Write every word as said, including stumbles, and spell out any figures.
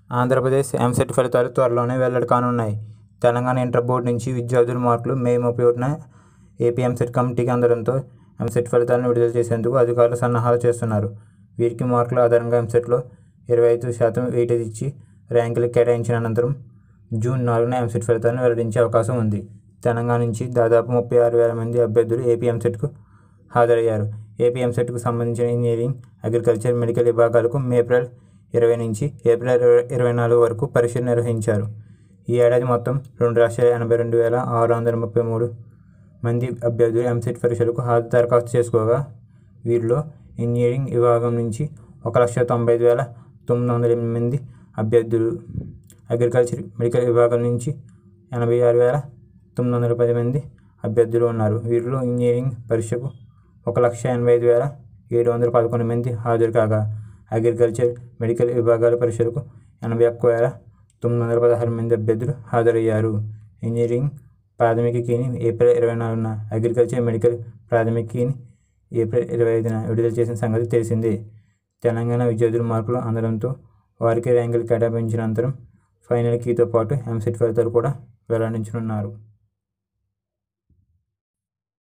ఆంధ్రప్రదేశ్ ఎంసెట్ ఫలితాలు త్వరలోనే వెల్లడి కానున్నాయి. తెలంగాణ ఇంటర్ బోర్డు నుంచి విద్యార్థుల మార్కులు మే ముప్పై ఒకటిన ఏపీ ఎంసెట్ కమిటీకి అందడంతో ఎంసెట్ ఫలితాలను విడుదల చేసేందుకు అధికారులు సన్నాహాలు చేస్తున్నారు. వీరికి మార్కుల ఆధారంగా ఎంసెట్లో ఇరవై ఐదు శాతం వెయిటేజ్ ఇచ్చి ర్యాంకులు కేటాయించిన అనంతరం జూన్ నాలుగున ఎంసెట్ ఫలితాలను వెల్లడించే అవకాశం ఉంది. తెలంగాణ నుంచి దాదాపు ముప్పై ఆరు వేల మంది అభ్యర్థులు ఏపీ ఎంసెట్కు హాజరయ్యారు. ఏపీ ఎంసెట్కు సంబంధించిన ఇంజనీరింగ్, అగ్రికల్చర్, మెడికల్ విభాగాలకు ఏప్రిల్ ఇరవై నుంచి ఏప్రిల్ ఇరవై నాలుగు వరకు పరీక్షలు నిర్వహించారు. ఈ ఏడాది మొత్తం రెండు లక్షల ఎనభై రెండు వేల ఆరు వందల ముప్పై మూడు మంది అభ్యర్థులు ఎంసెట్ పరీక్షలకు హాజరు దరఖాస్తు చేసుకోగా వీరిలో ఇంజనీరింగ్ విభాగం నుంచి ఒక లక్ష తొంభై ఐదు వేల తొమ్మిది వందల ఎనిమిది మంది అభ్యర్థులు, అగ్రికల్చర్, మెడికల్ విభాగం నుంచి ఎనభై ఆరు వేల తొమ్మిది వందల పది మంది అభ్యర్థులు ఉన్నారు. వీరిలో ఇంజనీరింగ్ పరీక్షకు ఒక లక్ష ఎనభై ఐదు వేల ఏడు వందల పదకొండు మంది హాజరు కాగా అగ్రికల్చర్, మెడికల్ విభాగాల పరీక్షలకు ఎనభై ఒక్క వేల తొమ్మిది వందల పదహారు మంది అభ్యర్థులు హాజరయ్యారు. ఇంజనీరింగ్ ప్రాథమిక కీని ఏప్రిల్ ఇరవై నాలుగున, అగ్రికల్చర్, మెడికల్ ప్రాథమిక కీని ఏప్రిల్ ఇరవై ఐదున విడుదల చేసిన సంగతి తెలిసిందే. తెలంగాణ విద్యార్థుల మార్కులు అందడంతో వారికి ర్యాంకులు కేటాయించిన అనంతరం ఫైనల్ కీతో పాటు ఎంసెట్ ఫలితాలు కూడా వెల్లడించనున్నారు.